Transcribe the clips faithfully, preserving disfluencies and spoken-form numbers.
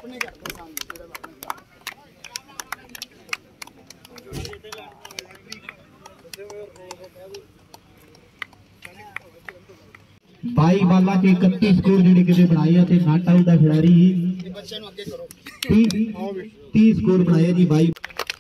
By बाला के इकतीस score जिहड़े किते बनाए ते नॉट आउट दा खिलाड़ी तीस स्कोर बनाए जी बाई।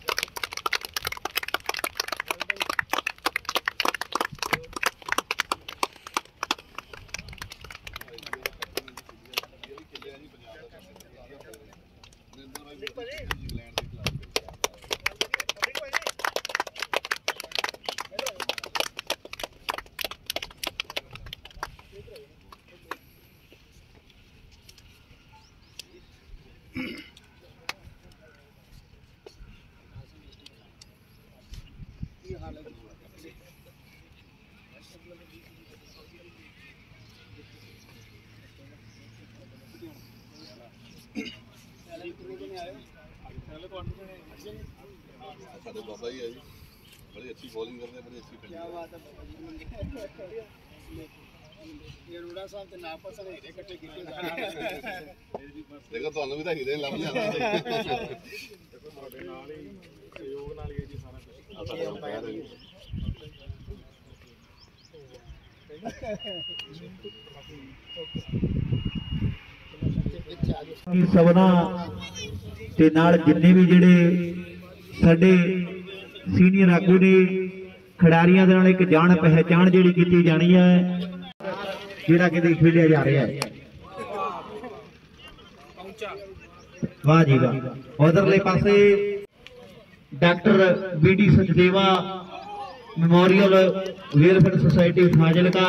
बाबा ही है जी, बड़ी अच्छी बॉलिंग करते हैं, बड़ी अच्छी फील्डिंग। क्या बात है ये रूड़ा साहब ते ना पसंद है इकट्ठे कीते देखो ਤੁਹਾਨੂੰ ਵੀ ਤਾਂ ਹੀਰੇ ਲੱਭ ਜਾਣਾ ਦੇਖੋ ਤੁਹਾਡੇ ਨਾਲ ਹੀ ਸਹਿਯੋਗ ਨਾਲ ਹੀ ਜੀ ਸਾਰਾ ਕੁਝ ਸਭਨਾ ਤੇ ਨਾਲ ਜਿੰਨੇ ਵੀ ਜਿਹੜੇ ਸਾਡੇ ਸੀਨੀਅਰ ਆਗੂ ਨੇ ਖਿਡਾਰੀਆਂ ਦੇ ਨਾਲ ਇੱਕ ਜਾਣ ਪਹਿਚਾਣ ਜਿਹੜੀ ਕੀਤੀ ਜਾਣੀ ਹੈ ਜਿਹੜਾ ਕਿਤੇ ਖੇਡਿਆ ਜਾ ਰਿਹਾ ਹੈ। ਵਾਹ ਜੀ ਵਾਹ। ਉਧਰਲੇ ਪਾਸੇ doctor B D Sachdeva memorial welfare society Fazilka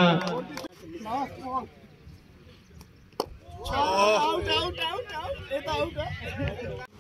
out out out out